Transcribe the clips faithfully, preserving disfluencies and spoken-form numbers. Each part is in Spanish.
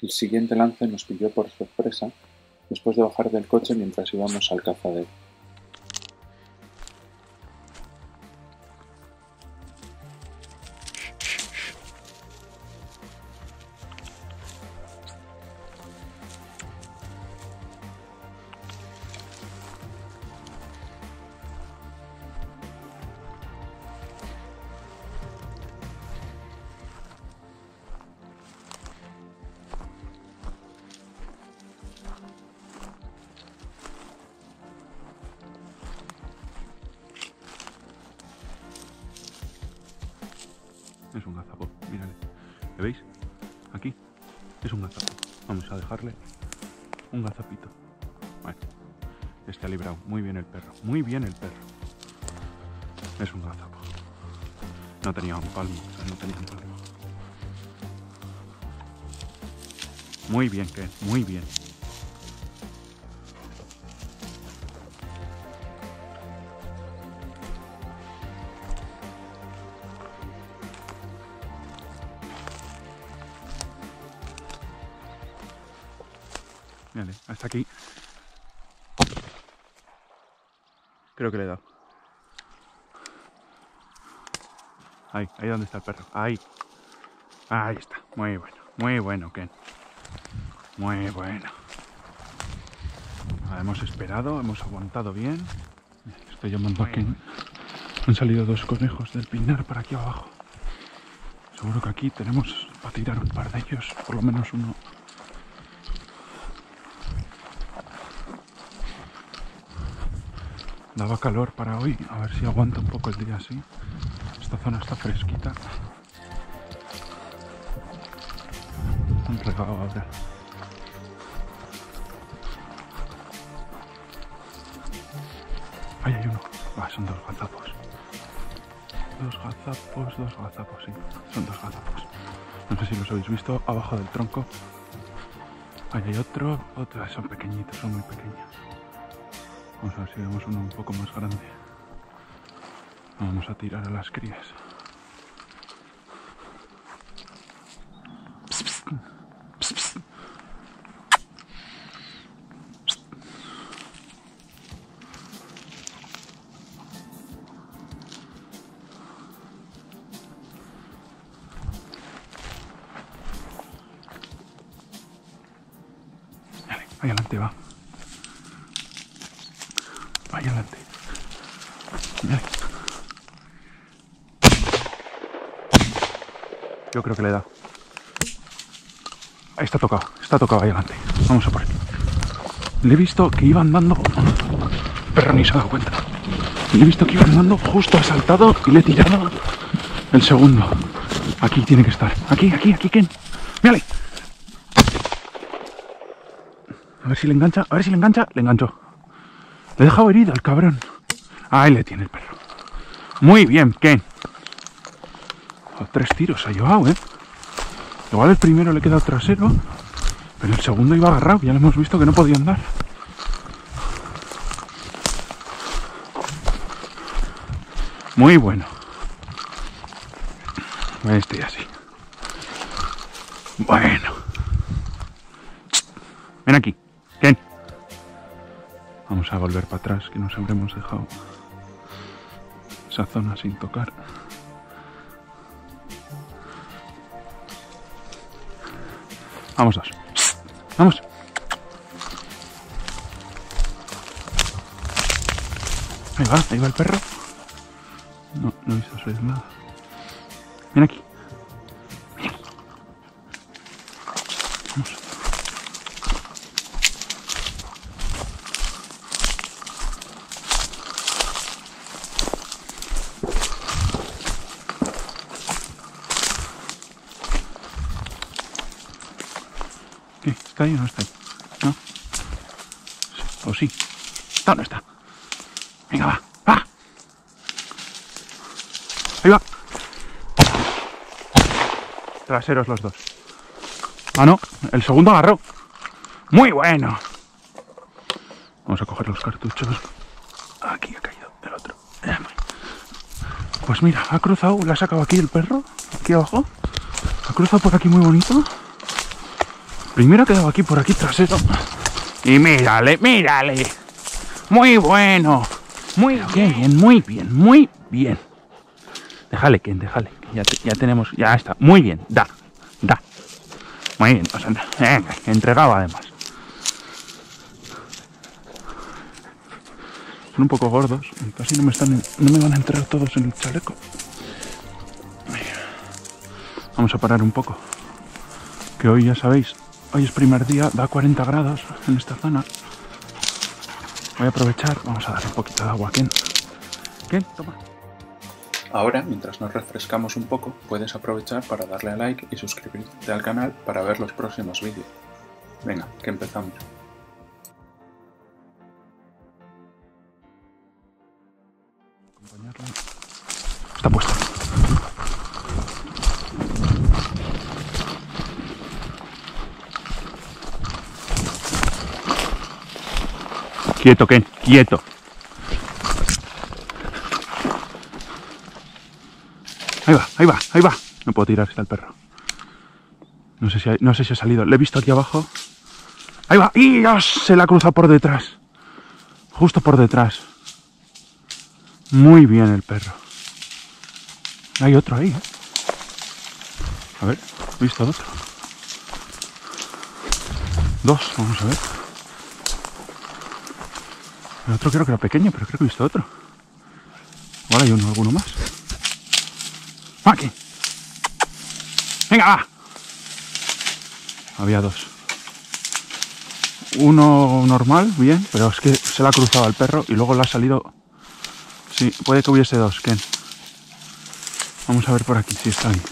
El siguiente lance nos pilló por sorpresa después de bajar del coche mientras íbamos al cazadero. Es un gazapo, mírale. ¿Le veis? Aquí es un gazapo. Vamos a dejarle un gazapito. Bueno, este ha librado muy bien el perro. Muy bien el perro. Es un gazapo. No tenía un palmo, o sea, no tenía un palmo. Muy bien, Ken, muy bien. Vale, hasta aquí. Creo que le he dado. Ahí, ahí donde está el perro. Ahí. Ahí está. Muy bueno. Muy bueno, Ken. Muy bueno. Hemos esperado, hemos aguantado bien. Estoy llamando a Ken. Han salido dos conejos del pinar para aquí abajo. Seguro que aquí tenemos para tirar un par de ellos. Por lo menos uno. Daba calor para hoy, a ver si aguanta un poco el día así. Esta zona está fresquita. Han regado ahora. Ahí hay uno. Ah, son dos gazapos. Dos gazapos, dos gazapos, sí. Son dos gazapos. No sé si los habéis visto abajo del tronco. Ahí hay otro. Otro. Son pequeñitos, son muy pequeños. Vamos a ver si vemos uno un poco más grande. Vamos a tirar a las crías. Pss, pss. Pss, pss. Vale, ahí adelante va. Ahí adelante. Mira. Yo creo que le he dado. Ahí está tocado, está tocado ahí adelante. Vamos a por él. Le he visto que iba andando. El perro ni se ha dado cuenta. Le he visto que iba andando, justo ha saltado y le he tirado el segundo. Aquí tiene que estar. Aquí, aquí, aquí, Ken. Mírale. A ver si le engancha, a ver si le engancha. Le enganchó. Le he dejado herido al cabrón. Ahí le tiene el perro. Muy bien, Ken. Oh, tres tiros ha llevado, ¿eh? Igual el primero le queda trasero, pero el segundo iba agarrado. Ya lo hemos visto que no podía andar. Muy bueno. Este así. Bueno. Ven aquí, Ken. Vamos a volver para atrás, que nos habremos dejado esa zona sin tocar. Vamos dos. Vamos. Ahí va, ahí va el perro. No, no he visto su nada. Ven aquí. Ven aquí. Vamos. ¿Qué? ¿Está ahí o no está ahí? ¿No? ¿O sí? ¿Está o no está? Venga, va, va. Ahí va. Traseros los dos. Ah, no. El segundo agarró. Muy bueno. Vamos a coger los cartuchos. Aquí ha caído el otro. Pues mira, ha cruzado, le ha sacado aquí el perro. Aquí abajo. Ha cruzado por aquí muy bonito. Primero ha quedado aquí, por aquí trasero. Y mírale, mírale. Muy bueno. Muy bien, muy bien, muy bien. Déjale, Ken, déjale. Ya, te, ya tenemos, ya está. Muy bien, da, da. Muy bien, o sea, venga, entregaba además. Son un poco gordos y casi no me están, no me van a entrar todos en el chaleco. Vamos a parar un poco. Que hoy ya sabéis, hoy es primer día, da cuarenta grados en esta zona. Voy a aprovechar, vamos a darle un poquito de agua a Ken. Ken, toma. Ahora, mientras nos refrescamos un poco, puedes aprovechar para darle a like y suscribirte al canal para ver los próximos vídeos. Venga, que empezamos. Acompañarla. Está puesta. Quieto, Ken, quieto. Ahí va, ahí va, ahí va. No puedo tirar, está el perro. No sé si ha, no sé si ha salido. Le he visto aquí abajo. Ahí va. ¡Y Dios! Se la ha cruzado por detrás. Justo por detrás. Muy bien el perro. Hay otro ahí, ¿eh? A ver, he visto otro. Dos, vamos a ver. El otro creo que era pequeño, pero creo que he visto otro. Igual hay uno, alguno más. ¡Ah, aquí! ¡Venga, va! Había dos. Uno normal, bien, pero es que se le ha cruzado al perro y luego le ha salido... Sí, puede que hubiese dos, Ken. Vamos a ver por aquí si está ahí.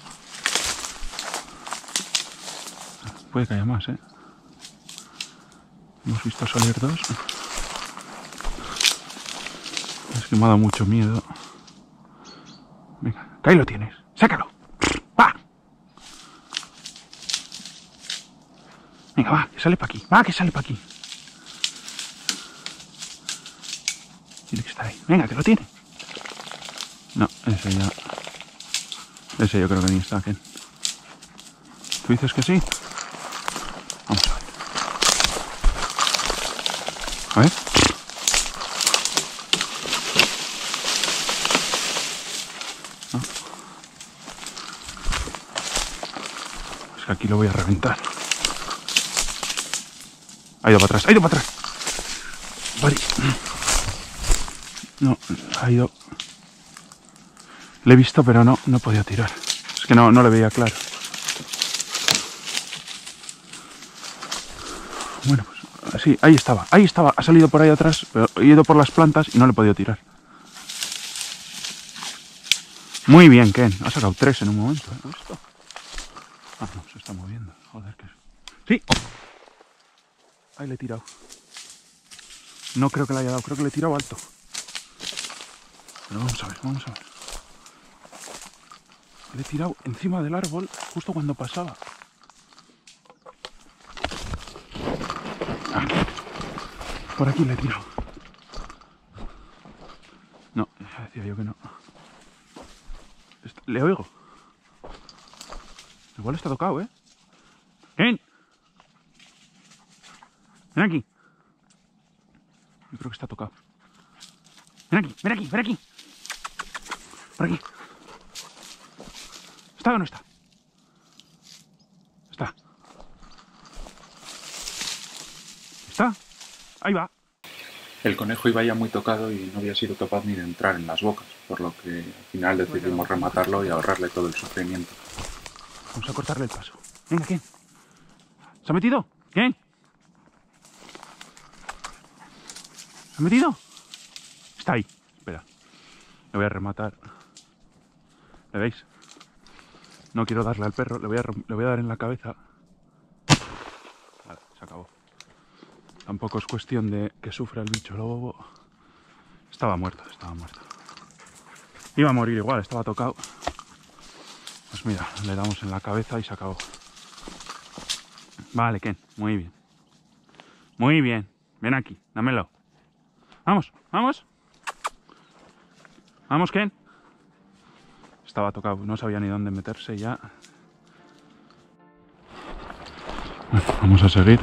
Puede que haya más, ¿eh? Hemos visto salir dos. Es que me ha dado mucho miedo. Venga, que ahí lo tienes. ¡Sácalo! ¡Va! Venga, va, que sale para aquí. Va, que sale para aquí. Tiene que estar ahí. Venga, que lo tiene. No, ese ya... Ese yo creo que ni está, Ken. ¿Tú dices que sí? Vamos a ver. A ver. No. Es que aquí lo voy a reventar. Ha ido para atrás, ha ido para atrás. Vale. No, ha ido... Le he visto, pero no, no he podido tirar. Es que no, no le veía claro. Bueno, pues sí, ahí estaba, ahí estaba. Ha salido por ahí atrás, pero he ido por las plantas y no le he podido tirar. Muy bien, Ken. Ha sacado tres en un momento. ¿Has visto? Ah, no, se está moviendo. Joder, que... ¡Sí! Ahí le he tirado. No creo que le haya dado, creo que le he tirado alto. Pero vamos a ver, vamos a ver. Le he tirado encima del árbol justo cuando pasaba. Aquí. Por aquí le he tirado. No, ya decía yo que no. Le oigo. Igual está tocado, ¿eh? ¡Ven! Ven aquí. Yo creo que está tocado. Ven aquí, ven aquí, ven aquí. Por aquí. ¿Está o no está? Está. ¿Está? Ahí va. El conejo iba ya muy tocado y no había sido capaz ni de entrar en las bocas, por lo que al final decidimos rematarlo y ahorrarle todo el sufrimiento. Vamos a cortarle el paso. Venga, ¿quién? ¿Se ha metido? ¿Quién? ¿Se ha metido? Está ahí. Espera. Le voy a rematar. ¿Le veis? No quiero darle al perro. Le voy a, le voy a dar en la cabeza. Vale, se acabó. Tampoco es cuestión de que sufra el bicho lobo. Estaba muerto, estaba muerto. Iba a morir igual, estaba tocado. Pues mira, le damos en la cabeza y se acabó. Vale, Ken, muy bien. Muy bien. Ven aquí, dámelo. Vamos, vamos. Vamos, Ken. Estaba tocado, no sabía ni dónde meterse ya. Bueno, vamos a seguir.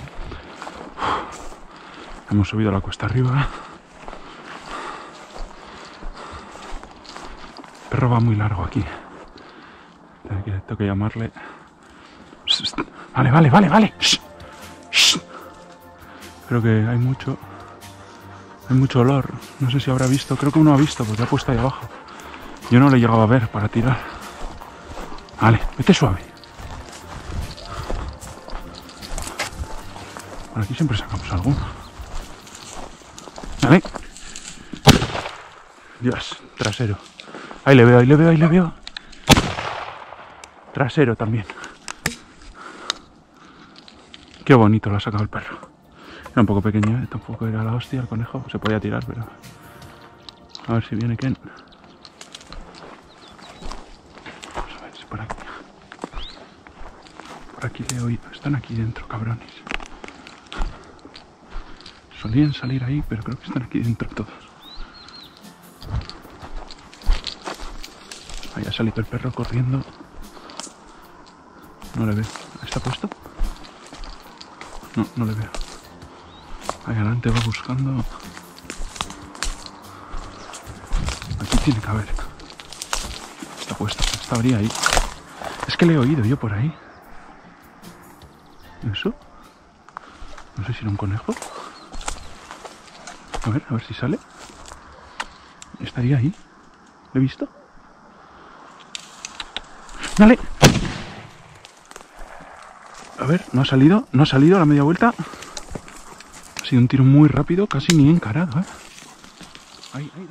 Hemos subido la cuesta arriba. El perro va muy largo aquí. Tengo que llamarle. Vale, vale, vale, vale. Creo que hay mucho. Hay mucho olor. No sé si habrá visto. Creo que uno ha visto porque ha puesto ahí abajo. Yo no lo he llegado a ver para tirar. Vale, vete suave. Por aquí siempre sacamos alguno. Vale. Dios, trasero. Ahí le veo, ahí le veo, ahí le veo. Trasero también. Qué bonito lo ha sacado el perro. Era un poco pequeño, ¿eh? Tampoco era la hostia el conejo. Se podía tirar, pero... A ver si viene Ken. Vamos a ver si por aquí. Por aquí le he oído. Están aquí dentro, cabrones. Solían salir ahí, pero creo que están aquí dentro todos. Ahí ha salido el perro corriendo. No le veo. ¿Está puesto? No, no le veo. Ahí adelante va buscando. Aquí tiene que haber. Está puesto. Estaría ahí. Es que le he oído yo por ahí. ¿Eso? No sé si era un conejo. A ver, a ver si sale. Estaría ahí. ¿Lo he visto? ¡Dale! A ver, no ha salido. No ha salido a la media vuelta. Ha sido un tiro muy rápido, casi ni encarado, ¿eh? Ahí, ahí.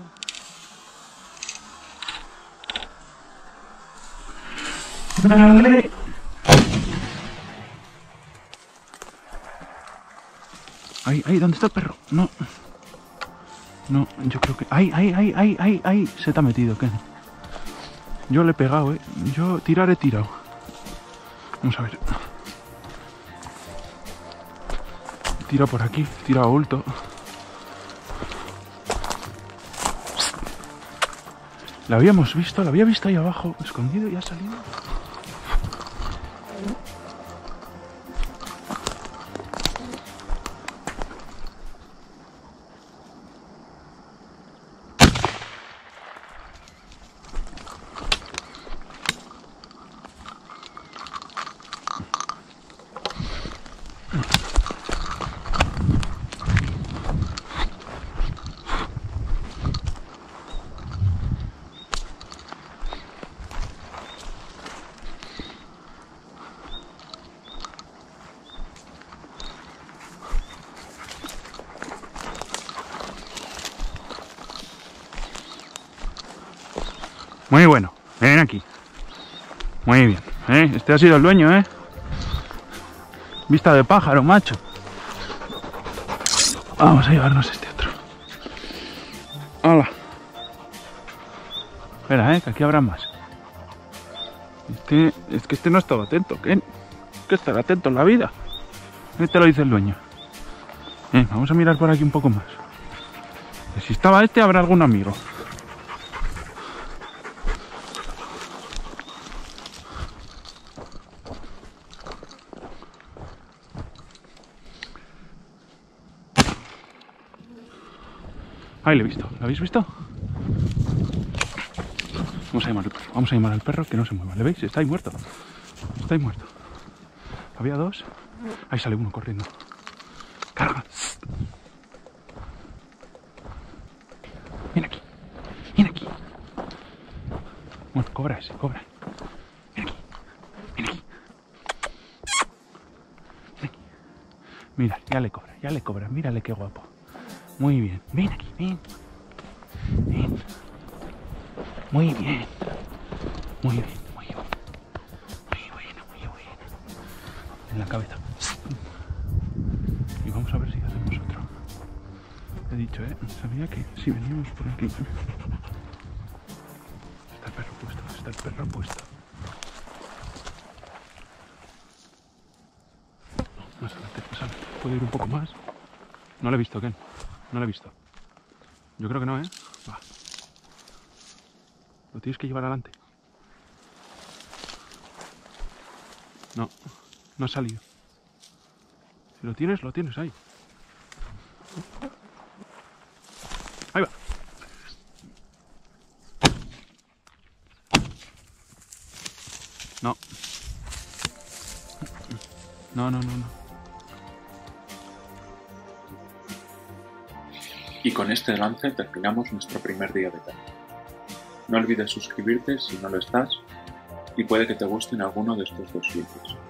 ¡Dale! Ahí, ahí, ¿dónde está el perro? No. No, yo creo que... ¡Ay, ay, ay, ay, ay, ay! Se te ha metido, ¿qué? Yo le he pegado, ¿eh? Yo tirar he tirado. Vamos a ver. Tira por aquí, tira a bulto. La habíamos visto, la había visto ahí abajo, escondido y ha salido. Muy bueno, ven aquí. Muy bien, ¿eh? Este ha sido el dueño, ¿eh? Vista de pájaro, macho. Vamos a llevarnos este otro. Hola. Espera, ¿eh? Que aquí habrá más. Este, es que este no estaba atento, ¿qué? Hay que estar atento en la vida. Este lo dice el dueño. Eh, vamos a mirar por aquí un poco más. Si estaba este, habrá algún amigo. Ahí le he visto. ¿Lo habéis visto? Vamos a llamar al perro. Vamos a llamar al perro que no se mueva. ¿Le veis? Está ahí muerto. Está ahí muerto. Había dos. Ahí sale uno corriendo. Carga. Ven aquí. Ven aquí. Bueno, cobra ese, cobra. Ven aquí. Ven aquí. Ven aquí. Mira, ya le cobra, ya le cobra. Mírale qué guapo. Muy bien. Ven aquí, ven. Ven. Muy bien. Muy bien, muy bien. Muy bueno, muy bueno. En la cabeza. Y vamos a ver si hacemos otro. He dicho, ¿eh? Sabía que si veníamos por aquí... Está el perro puesto, está el perro puesto. Más adelante, más adelante. ¿Puedo ir un poco más? No lo he visto, Ken. No lo he visto. Yo creo que no, ¿eh? Va. Lo tienes que llevar adelante. No, no ha salido. Si lo tienes, lo tienes ahí. Ahí va. No. No, no, no, no. Y con este lance terminamos nuestro primer día de caza. No olvides suscribirte si no lo estás y puede que te gusten alguno de estos dos vídeos.